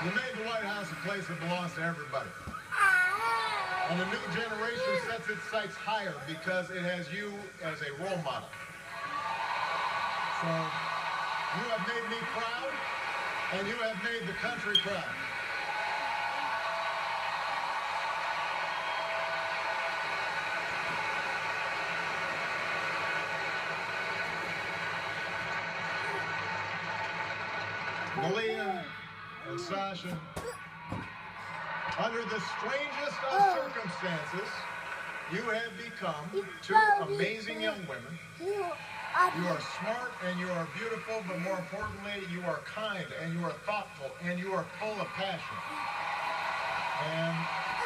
You made the White House a place that belongs to everybody. And the new generation sets its sights higher because it has you as a role model. So you have made me proud, and you have made the country proud. Malia and Sasha, under the strangest of circumstances, you have become two amazing young women. You are smart and you are beautiful, but more importantly, you are kind and you are thoughtful and you are full of passion. And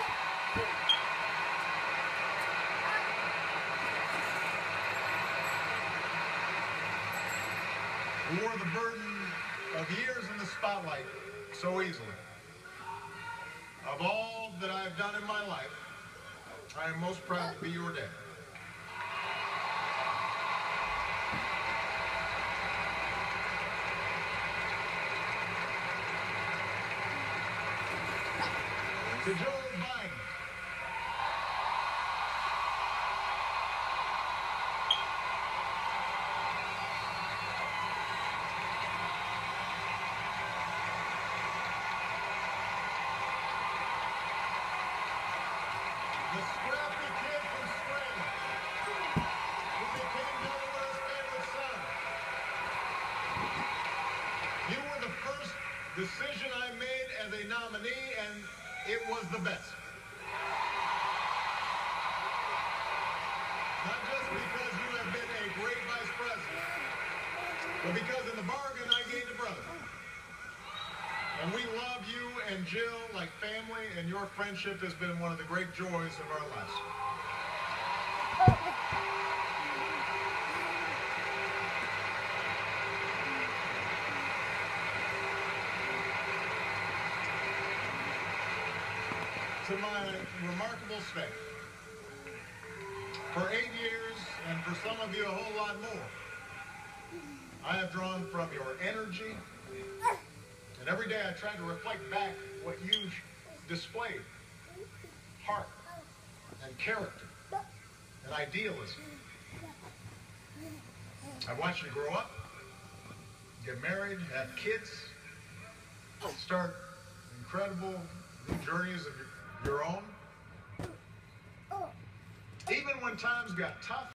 you wore the burden of years in the spotlight so easily. Of all that I've done in my life, I am most proud to be your dad. To Joe Biden, the scrappy kid from Scranton, who became Delaware's favorite son. You were the first decision I made as a nominee, and it was the best. Not just because you have been a great vice president, but because in the bargain I gained a brother. And we love you and Jill like family, and your friendship has been one of the great joys of our lives. To my remarkable staff, for 8 years, and for some of you a whole lot more, I have drawn from your energy, and every day I try to reflect back what you displayed: heart and character and idealism. I've watched you grow up, get married, have kids, start incredible new journeys of your own. Even when times got tough,